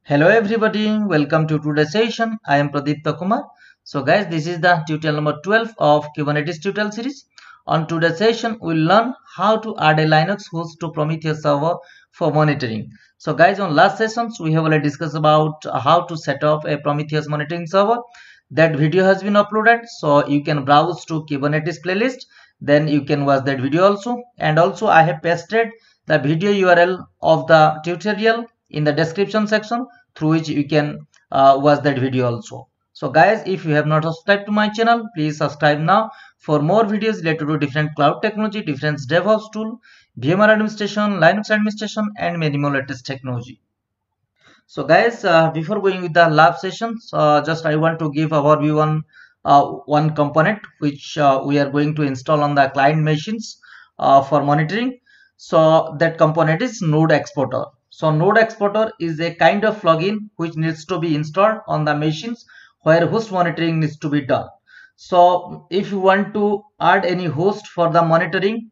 Hello everybody, welcome to today's session. I am Pradeep Kumar. So guys, this is the tutorial number 12 of Kubernetes tutorial series. On today's session, we'll learn how to add a Linux host to Prometheus server for monitoring. So guys, on last sessions, we have already discussed about how to set up a Prometheus monitoring server. That video has been uploaded, so you can browse to Kubernetes playlist. Then you can watch that video also. And also I have pasted the video URL of the tutorial in the description section through which you can watch that video also. So guys, if you have not subscribed to my channel, please subscribe now for more videos related to different cloud technology, different DevOps tool, VMware administration, Linux administration, and many more latest technology. So guys, before going with the lab sessions, just I want to give overview on one component which we are going to install on the client machines for monitoring. So that component is Node Exporter. So Node Exporter is a kind of plugin which needs to be installed on the machines where host monitoring needs to be done. So if you want to add any host for the monitoring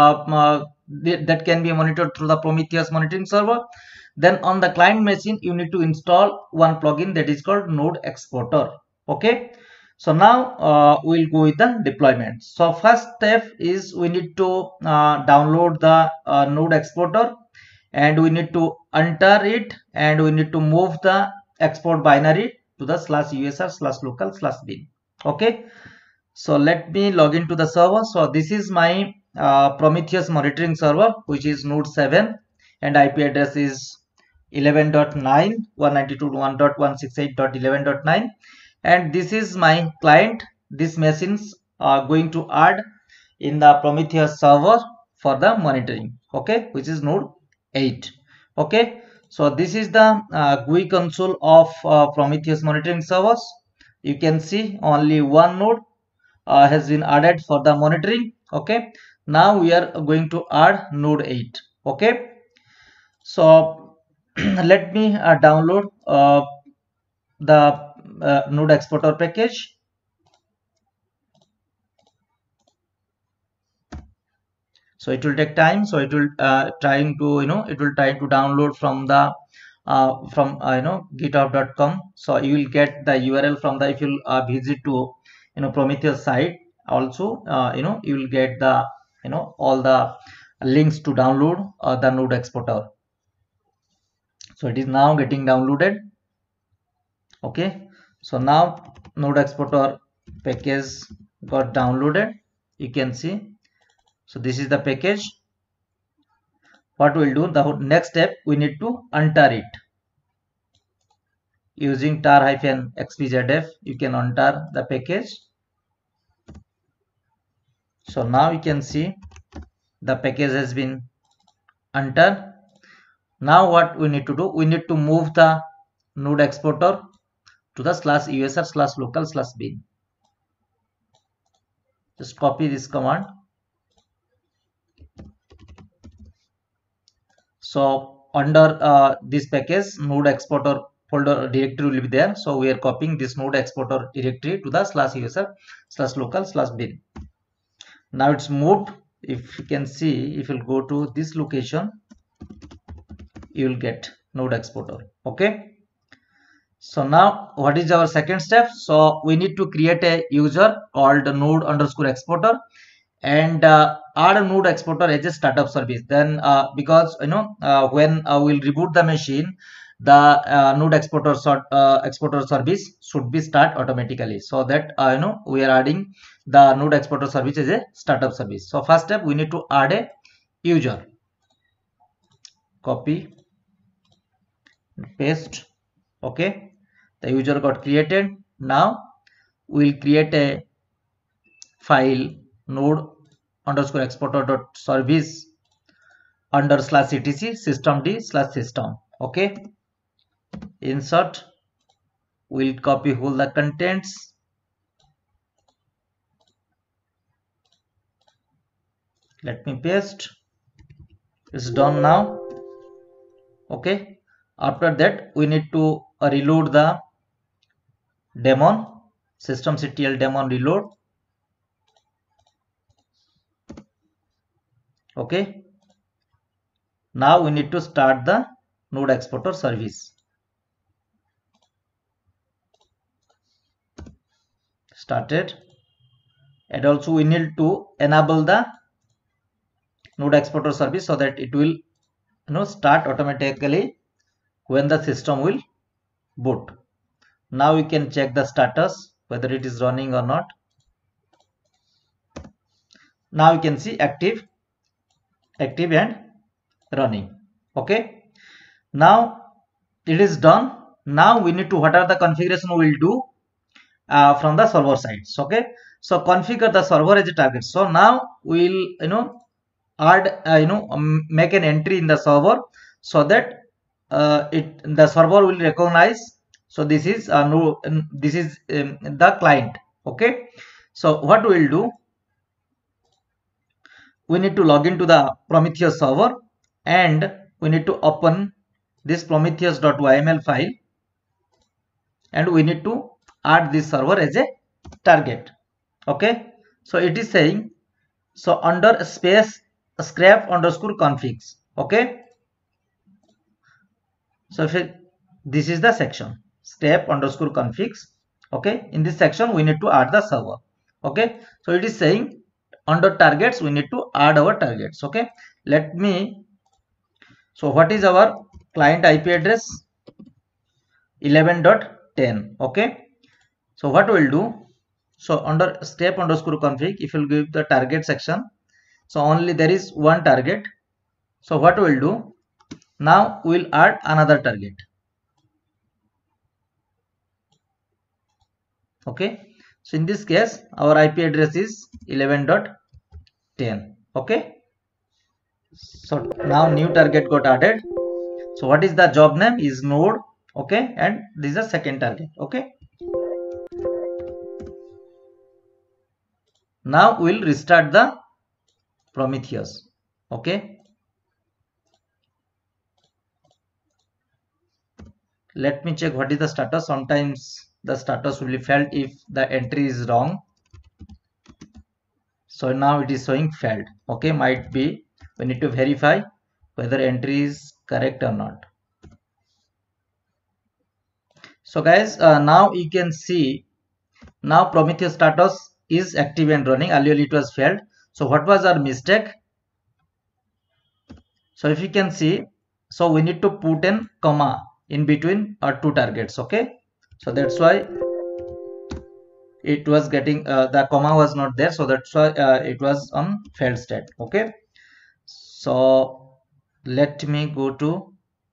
that can be monitored through the Prometheus monitoring server, then on the client machine you need to install one plugin that is called Node Exporter. Okay, so now we'll go with the deployment. So first step is we need to download the Node Exporter, and we need to enter it, and we need to move the export binary to the /usr/local/bin. Okay, so let me log into the server. So this is my Prometheus monitoring server, which is node 7, and IP address is 11.9 192.1.168.11.9, and this is my client. These machines are going to add in the Prometheus server for the monitoring, okay, which is node 8. Okay, so this is the GUI console of Prometheus monitoring servers. You can see only one node has been added for the monitoring. Okay, now we are going to add node 8. Okay, so let me download the Node Exporter package. So it will take time. So it will trying to it will try to download from the github.com. So you will get the URL from the, if you visit to Prometheus site also, you will get the all the links to download the Node Exporter. So it is now getting downloaded. Okay, so now Node Exporter package got downloaded, you can see. So this is the package. What we'll do, the next step, we need to untar it using tar-xpzf. You can untar the package. So now you can see the package has been untar. Now what we need to do, we need to move the Node Exporter to the /usr/local/bin. Just copy this command. So under this package, Node Exporter folder directory will be there. So we are copying this Node Exporter directory to the /usr/local/bin. Now it's moved. If you can see, if you'll go to this location, you will get Node Exporter. Okay, so now what is our second step? So we need to create a user called node_exporter and add a Node Exporter as a startup service. Then because when we'll reboot the machine, the Node Exporter exporter service should be start automatically. So that we are adding the Node Exporter service as a startup service. So first step, we need to add a user. Copy, paste. Okay, the user got created. Now we'll create a file node_exporter.service under /etc systemd/system. Okay, insert, we'll copy all the contents. Let me paste. It's done now. Okay, after that we need to reload the daemon, systemctl daemon reload. Okay, now we need to start the Node Exporter service. started. And also we need to enable the node exporter service so that it will start automatically when the system will boot. Now we can check the status whether it is running or not. Now you can see active and running. Okay, now it is done. Now we need to, what are the configuration we will do from the server sides. Okay, so configure the server as a target. So now we'll add make an entry in the server so that the server will recognize. So this is the client. Okay, so what we will do, we need to log into the Prometheus server and we need to open this prometheus.yml file and we need to add this server as a target. Okay, so it is saying, so under space scrap underscore configs. Okay, so if this is the section scrap underscore configs. Okay, in this section we need to add the server. Okay, so it is saying under targets we need to add our targets. Okay, let me, so what is our client IP address? 11.10. okay, so what we'll do, so under step underscore config, if you'll give the target section, so only there is one target. So what we'll do, now we'll add another target. Okay, so in this case our IP address is 11.10. okay, so now new target got added. So what is the job name is node. Okay, and this is the second target. Okay, now we'll restart the Prometheus. Okay, let me check what is the status. Sometimes the status will be failed if the entry is wrong. So now it is showing failed. Okay, might be we need to verify whether entry is correct or not. So guys, now you can see now Prometheus status is active and running. Earlier it was failed. So what was our mistake? So if you can see, so we need to put in comma in between our two targets. Okay, so that's why it was getting the comma was not there, so that's why it was on failed state. Okay, so let me go to,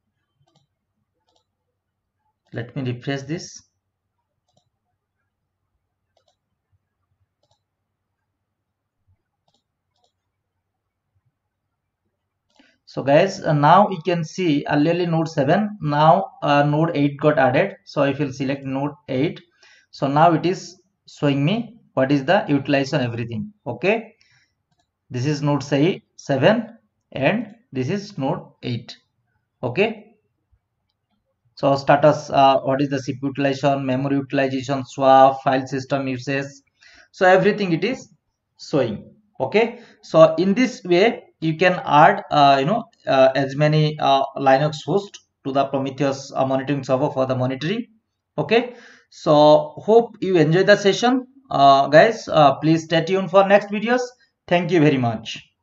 let me refresh this. So guys, now you can see earlier node 7, now node 8 got added. So if you select node 8, so now it is showing me what is the utilization, everything. Okay, this is node 7 and this is node 8. Okay, so status, what is the CPU utilization, memory utilization, swap, file system usage, so everything it is showing. Okay, so in this way you can add as many Linux host to the Prometheus monitoring server for the monitoring. Okay, so hope you enjoy the session. Guys, please stay tuned for next videos. Thank you very much.